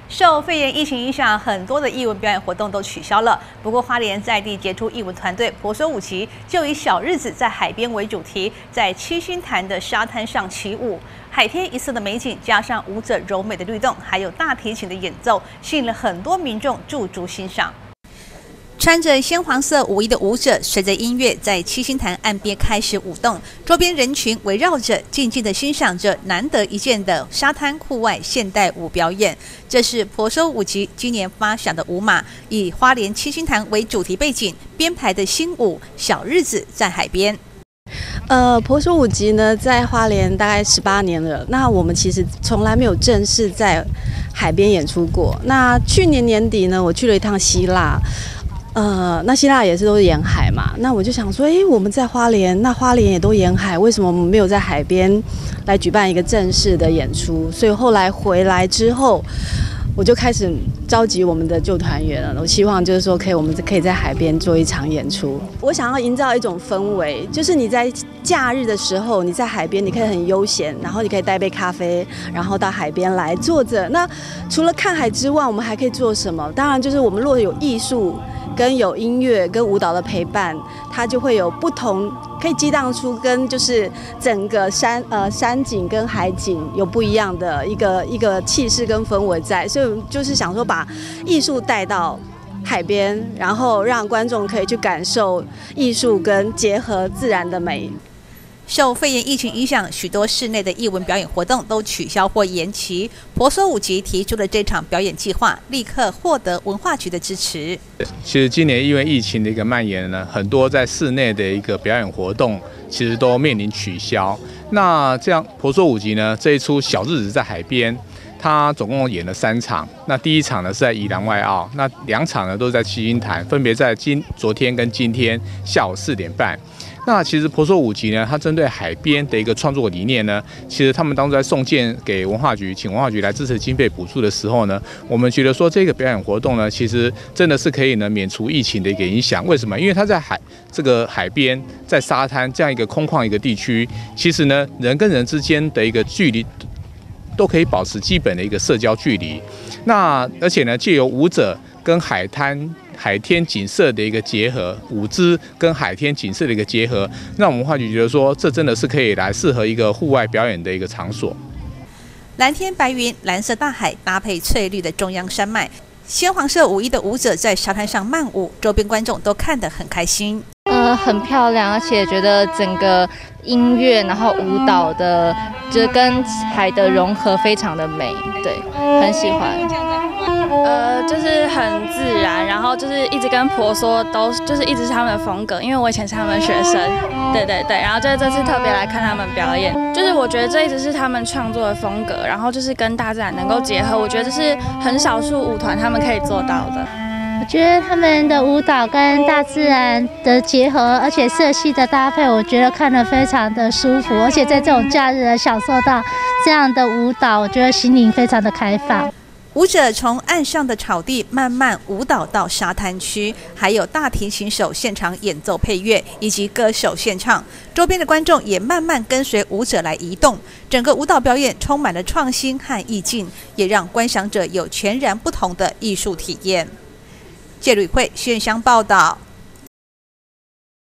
受肺炎疫情影响，很多的艺文表演活动都取消了。不过，花莲在地杰出艺文团队婆娑舞集就以小日子在海边为主题，在七星潭的沙滩上起舞。海天一色的美景，加上舞者柔美的律动，还有大提琴的演奏，吸引了很多民众驻足欣赏。穿着鲜黄色舞衣的舞者，随着音乐在七星潭岸边开始舞动，周边人群围绕着，静静地欣赏着难得一见的沙滩户外现代舞表演。这是婆娑舞集今年发想的舞码，以花莲七星潭为主题背景编排的新舞《小日子在海边》。 婆娑舞集呢，在花莲大概18年了。那我们其实从来没有正式在海边演出过。那去年年底呢，我去了一趟希腊。那希腊也是都是沿海嘛，那我就想说，我们在花莲，那花莲也都沿海，为什么我们没有在海边来举办一个正式的演出？所以后来回来之后，我就开始召集我们的旧团员了。我希望就是说，我们可以在海边做一场演出。我想要营造一种氛围，就是你在假日的时候，你在海边，你可以很悠闲，然后你可以带杯咖啡，然后到海边来坐着。那除了看海之外，我们还可以做什么？当然就是我们若有艺术。跟有音乐跟舞蹈的陪伴，它就会有不同，可以激荡出跟就是整个山景跟海景有不一样的一个气势跟氛围在，所以就是想说把艺术带到海边，然后让观众可以去感受艺术跟结合自然的美。 受肺炎疫情影响，许多室内的艺文表演活动都取消或延期。婆娑舞集提出了这场表演计划，立刻获得文化局的支持。 其实今年因为疫情的一个蔓延呢，很多在室内的一个表演活动其实都面临取消。那这样婆娑舞集呢，这一出《小日子在海边》，它总共演了3场。那第一场呢是在宜兰外澳，那2场呢都是在七星潭，分别在昨天跟今天下午4点半。那其实婆娑舞集呢，它针对海边的一个创作理念呢，其实他们当初在送件给文化局，请文化局来支持经费补助的时候呢，我们觉得说这个表演活动呢，其实真的是可以呢免除疫情的一个影响。为什么？因为它在这个海边，在沙滩这样一个空旷一个地区，其实呢人跟人之间的一个距离都可以保持基本的一个社交距离。那而且呢，借由舞者跟海天景色的一个结合，舞姿跟海天景色的一个结合，让我们文化局觉得说，这真的是可以来适合一个户外表演的一个场所。 蓝天白云、蓝色大海搭配翠绿的中央山脉，鲜黄色舞衣的舞者在沙滩上漫舞，周边观众都看得很开心。 很漂亮，而且觉得整个音乐，然后舞蹈的，就是跟海的融合非常的美，对，很喜欢。 就是很自然，然后就是一直跟婆娑就是一直是他们的风格，因为我以前是他们的学生，对，然后就是这次特别来看他们表演，就是我觉得这一直是他们创作的风格，然后就是跟大自然能够结合，我觉得这是很少数舞团他们可以做到的。 我觉得他们的舞蹈跟大自然的结合，而且色系的搭配，我觉得看得非常的舒服，而且在这种假日享受到这样的舞蹈，我觉得心灵非常的开放。 舞者从岸上的草地慢慢舞蹈到沙滩区，还有大提琴手现场演奏配乐，以及歌手献唱。周边的观众也慢慢跟随舞者来移动，整个舞蹈表演充满了创新和意境，也让观赏者有全然不同的艺术体验。谢吕慧、宣香报道。